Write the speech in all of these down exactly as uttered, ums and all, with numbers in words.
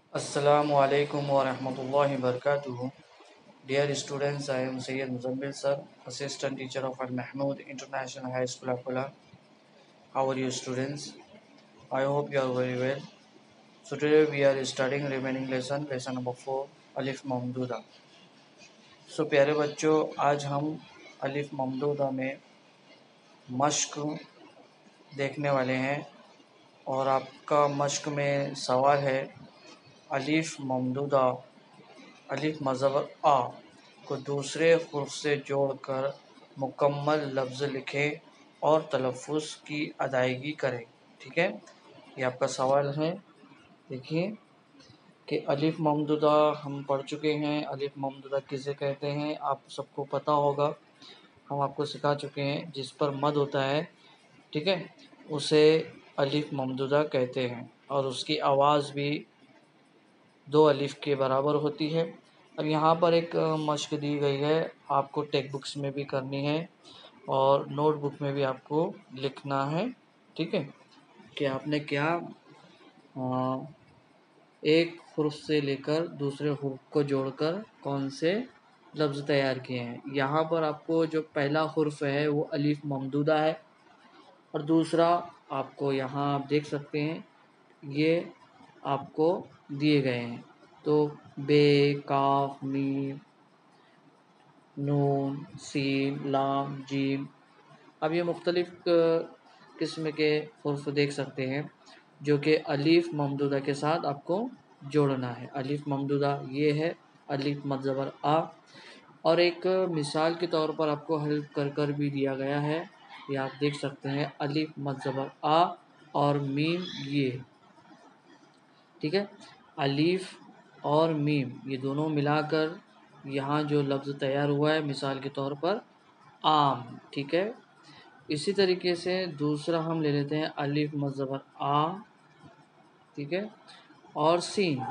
Assalamu alaikum wa rahmatullahi wa barakatuh. Dear students, I am Sayyid Muzammil sir, Assistant Teacher of Al Mahmood International High School, Akola. How are you students? I hope you are very well. So today we are studying remaining lesson, lesson number four, Alif Mamduda. So प्यारे बच्चों, आज हम अलिफ ममदूदा में मश्क देखने वाले हैं और आपका मश्क में सवाल है अलिफ ममदूदा अलिफ मज़बर आ को दूसरे हुर्फ से जोड़कर मुकम्मल लफ्ज़ लिखें और तलफ़ुज़ की अदायगी करें। ठीक है, ये आपका सवाल है। देखिए कि अलिफ ममदूदा हम पढ़ चुके हैं। अलिफ ममदूदा किसे कहते हैं आप सबको पता होगा, हम आपको सिखा चुके हैं। जिस पर मद होता है, ठीक है, उसे अलिफ ममदूदा कहते हैं और उसकी आवाज़ भी दो अलिफ के बराबर होती है। अब यहाँ पर एक मश्क दी गई है, आपको टेक्स्ट बुक्स में भी करनी है और नोटबुक में भी आपको लिखना है। ठीक है, कि आपने क्या आ, एक हुर्फ से लेकर दूसरे हुर्फ को जोड़कर कौन से लफ्ज़ तैयार किए हैं। यहाँ पर आपको जो पहला हुर्फ है वो अलिफ ममदूदा है और दूसरा आपको यहाँ आप देख सकते हैं ये आपको दिए गए हैं। तो बे, काफ, मीम, नून, सीन, लाम, जीम। अब ये मुख्तलिफ़ किस्म के हुर्फ देख सकते हैं जो कि अलिफ ममदूदा के साथ आपको जोड़ना है। अलिफ ममदूदा ये है, अलिफ मद ज़बर आ। और एक मिसाल के तौर पर आपको हल कर कर भी दिया गया है, ये आप देख सकते हैं, अलिफ मद ज़बर आ और मीम ये। ठीक है, अलिफ और मीम ये दोनों मिलाकर यहाँ जो लफ्ज़ तैयार हुआ है, मिसाल के तौर पर आम। ठीक है, इसी तरीके से दूसरा हम ले लेते हैं अलिफ मद ज़बर आ, ठीक है, और सीन।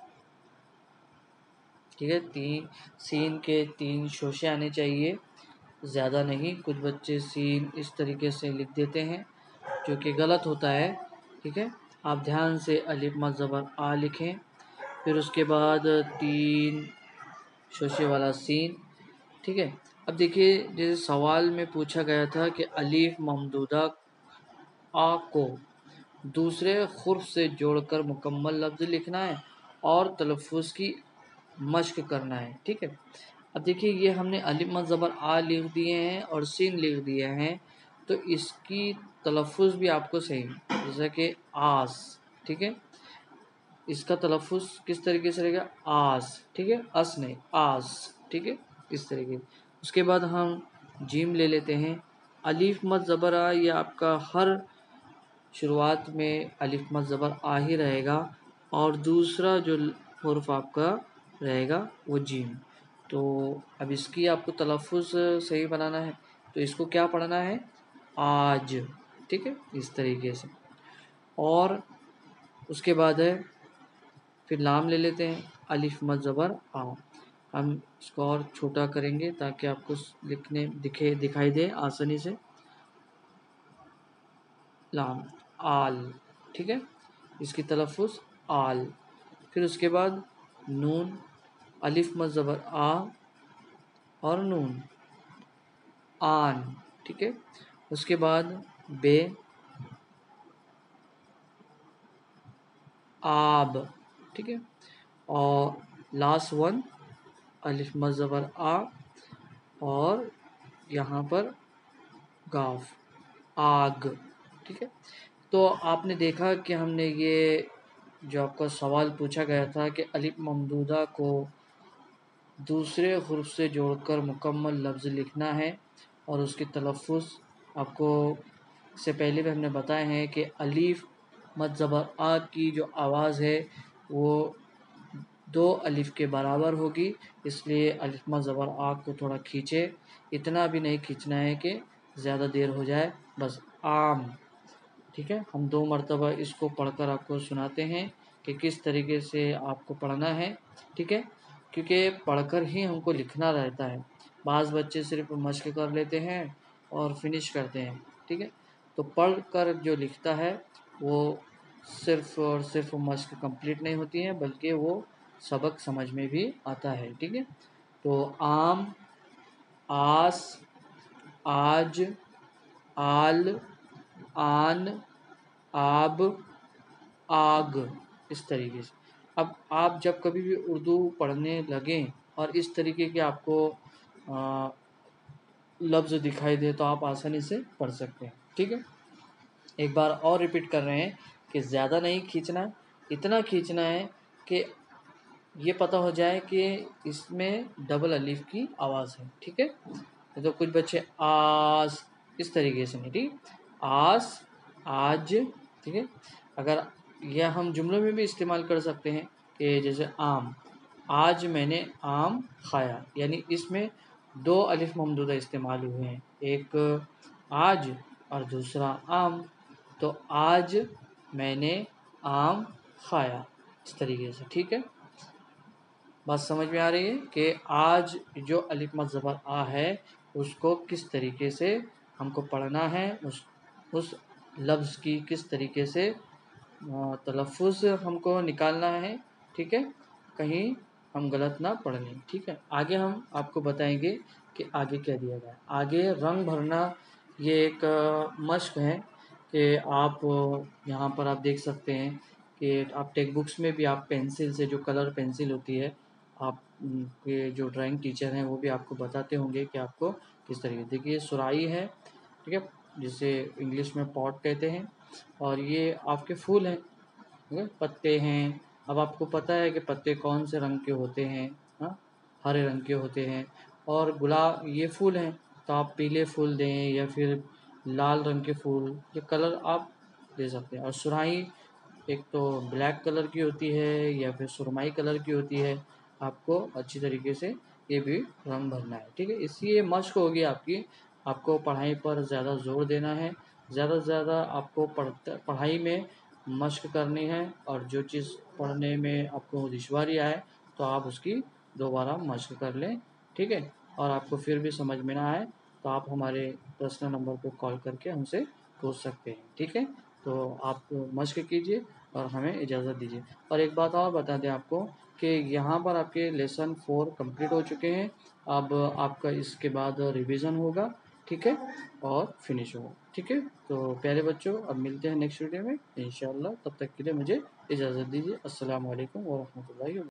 ठीक है, तीन सीन के तीन शोशे आने चाहिए, ज़्यादा नहीं। कुछ बच्चे सीन इस तरीके से लिख देते हैं जो कि गलत होता है। ठीक है, आप ध्यान से अलिफ मद ज़बर आ लिखें, फिर उसके बाद तीन शोशे वाला सीन। ठीक है, अब देखिए जैसे सवाल में पूछा गया था कि अलिफ ममदूदा आ को दूसरे हुर्फ से जोड़कर मुकम्मल लफ्ज़ लिखना है और तलफ़ुज़ की मश्क करना है। ठीक है, अब देखिए ये हमने अलिफ मद ज़बर आ लिख दिए हैं और सीन लिख दिए हैं, तो इसकी तलफ़ुज़ भी आपको सही, जैसे कि आस। ठीक है, इसका तलफ़ुज़ किस तरीके से रहेगा, आस। ठीक है, अस नहीं, आस। ठीक है, इस तरीके। उसके बाद हम जीम ले लेते हैं। अलिफ मद ज़बर आ, ये आपका हर शुरुआत में अलिफ मद ज़बर आ ही रहेगा और दूसरा जो हुर्फ आपका रहेगा वो जीम। तो अब इसकी आपको तलफ़ुज़ सही बनाना है, तो इसको क्या पढ़ना है, आज। ठीक है, इस तरीके से। और उसके बाद है फिर लाम ले लेते हैं, अलिफ मद ज़बर आ। हम इसको और छोटा करेंगे ताकि आपको लिखने दिखे दिखाई दे आसानी से। लाम, आल। ठीक है, इसकी तलफ़ुज़ आल। फिर उसके बाद नून, अलिफ मद ज़बर आ और नून, आन। ठीक है, उसके बाद बे, आब। ठीक है, और लास्ट वन अलिफ मद ज़बर आ और यहाँ पर गाफ, आग। ठीक है, तो आपने देखा कि हमने ये जो आपका सवाल पूछा गया था कि अलिफ ममदूदा को दूसरे हुर्फ से जोड़कर मुकम्मल लफ्ज़ लिखना है और उसकी तलफ़ुज़ आपको से पहले भी हमने बताए हैं कि अलिफ मद ज़बर आ की जो आवाज़ है वो दो अलिफ के बराबर होगी, इसलिए अलिफ मद ज़बर आ को थोड़ा खींचे, इतना भी नहीं खींचना है कि ज़्यादा देर हो जाए, बस आम। ठीक है, हम दो मरतबा इसको पढ़कर आपको सुनाते हैं कि किस तरीके से आपको पढ़ना है। ठीक है, क्योंकि पढ़कर ही हमको लिखना रहता है। बाज़ बच्चे सिर्फ मश्क कर लेते हैं और फिनिश करते हैं। ठीक है, तो पढ़कर जो लिखता है वो सिर्फ और सिर्फ मश्क कंप्लीट नहीं होती है, बल्कि वो सबक समझ में भी आता है। ठीक है, तो आम, आस, आज, आल, आन, आब, आग, इस तरीके से। अब आप जब कभी भी उर्दू पढ़ने लगें और इस तरीके के आपको आ, लफ्ज़ दिखाई दे तो आप आसानी से पढ़ सकते हैं। ठीक है, एक बार और रिपीट कर रहे हैं कि ज़्यादा नहीं खींचना, इतना खींचना है कि ये पता हो जाए कि इसमें डबल अलीफ की आवाज़ है। ठीक है, तो कुछ बच्चे आस इस तरीके से नहीं, ठीक, आस, आज। ठीक है, अगर यह हम जुमलों में भी इस्तेमाल कर सकते हैं कि जैसे आम, आज मैंने आम खाया, यानी इसमें दो अलिफ ममदूदा इस्तेमाल हुए हैं, एक आज और दूसरा आम। तो आज मैंने आम खाया, इस तरीके से। ठीक है, बात समझ में आ रही है कि आज जो अलिफ मद ज़बर आ है उसको किस तरीके से हमको पढ़ना है, उस उस लफ्ज़ की किस तरीके से तलफ़ुज़ हमको निकालना है। ठीक है, कहीं हम गलत ना पढ़ लें। ठीक है, आगे हम आपको बताएंगे कि आगे क्या दिया गया है। आगे रंग भरना, ये एक मश्क है कि आप यहाँ पर आप देख सकते हैं कि आप टेक्स्ट बुक्स में भी आप पेंसिल से, जो कलर पेंसिल होती है, आप के जो ड्राइंग टीचर हैं वो भी आपको बताते होंगे कि आपको किस तरीके। देखिए सुराही है, ठीक है, जिसे इंग्लिश में पॉट कहते हैं, और ये आपके फूल हैं, ठीक है, पत्ते हैं। अब आपको पता है कि पत्ते कौन से रंग के होते हैं, हाँ, हरे रंग के होते हैं। और गुलाब, ये फूल हैं, तो आप पीले फूल दें या फिर लाल रंग के फूल, ये कलर आप दे सकते हैं। और सुराही एक तो ब्लैक कलर की होती है या फिर सुरमई कलर की होती है, आपको अच्छी तरीके से ये भी रंग भरना है। ठीक है, इसलिए मश्क होगी आपकी, आपको पढ़ाई पर ज़्यादा जोर देना है, ज़्यादा से ज़्यादा आपको पढ़ता पढ़ाई में मश्क करनी है, और जो चीज़ पढ़ने में आपको दुश्वारी आए तो आप उसकी दोबारा मश्क कर लें। ठीक है, और आपको फिर भी समझ में ना आए तो आप हमारे पर्सनल नंबर पर कॉल करके हमसे पूछ सकते हैं। ठीक है, तो आप मश्क कीजिए और हमें इजाज़त दीजिए। और एक बात और बता दें आपको कि यहाँ पर आपके लेसन फोर कंप्लीट हो चुके हैं, अब आपका इसके बाद रिवीजन होगा। ठीक है, और फिनिश होगा। ठीक है, तो प्यारे बच्चों, अब मिलते हैं नेक्स्ट वीडियो में इंशाअल्लाह। तब तक के लिए मुझे इजाज़त दीजिए। अस्सलाम वालेकुम व रहमतुल्लाहि व बरकातुहू।